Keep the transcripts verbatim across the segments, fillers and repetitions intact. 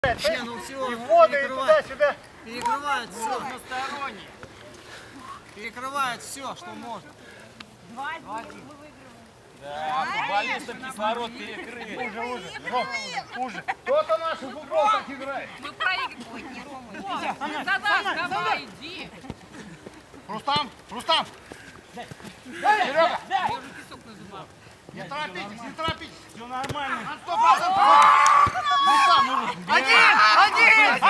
Не, ну все, и воды, и туда-сюда. Перекрывают все. Односторонне. Перекрывают все, что можно. Два-один. Да, футболистам кислород перекрыли. Уже, уже, Ром, уже. Кто-то наш в футбол так играет. Мы проигрываем. Ой, не Рома. За нас, давай, иди. Рустам, Рустам. Серега. Я уже песок на зубах. Не торопитесь, не торопитесь. Все нормально. На сто процентов. Рустам, один, один.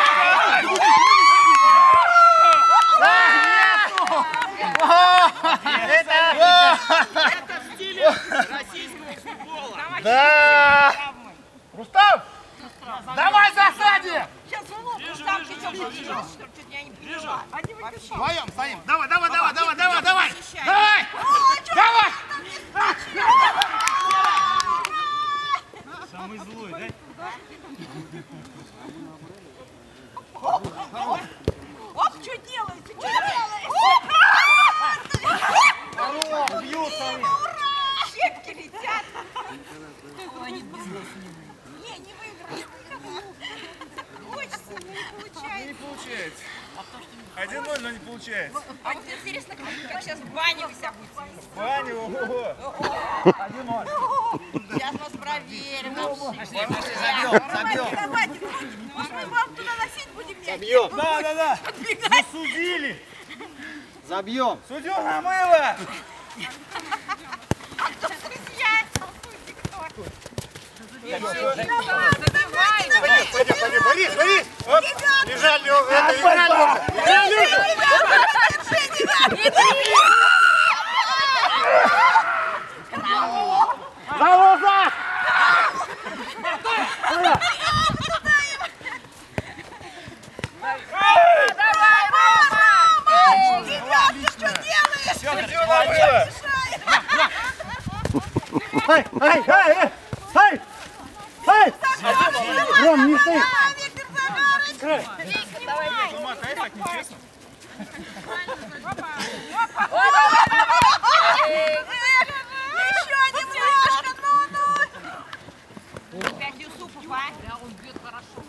Это в стиле российского футбола. Да. Рустам, давай засади. Сейчас он Рустам кричал, что чуть я не поняла. Вдвоем стоим. Давай, давай, давай, давай, давай, давай. Давай. Давай. Самый злой, да? Оп, что делаете? Что делаете? Здорово, бьются. Ура! Щепки летят. Они не, не выиграли. Хочется, но не получается. Не получается. один ноль, но не получается. А вот интересно, как, как сейчас в бане вы себя будете вести? Ваня, ого. один ноль. Сейчас вас проверим. Пошли, пошли, забьем, забьем. Давайте, может, мы вам туда носить будем? Забьем. Да, да, да. Засудили. Забьем. Судью намыло. А кто встречается? Пойди, пойди, пойди, Борис, Борис. Вот, лежали, это, играли. Играли. Завоза! Давай, Рома! Ребятки, что делаешь? Судью намыло. Ай, ай, ай, ай, ай, ай! Ром, не стоит! Замахай, так нечестно. Еще немножко, ну-ну! Опять Юсупов, а? Да, он бьет хорошо.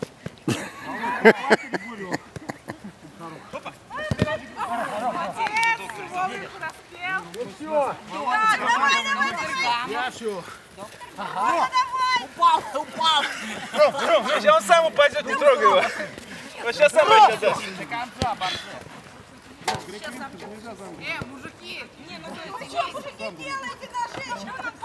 Молодец, Вовик успел. Все! Так, давай, давай, давай. Я все. Давай, упал, упал. Ром, Ром, Сейчас он сам упадет, не трогай его. Вот сейчас сам еще даст. До конца, борцы. Э, мужики! Не, ну вы что, мужики, делаете на женщину?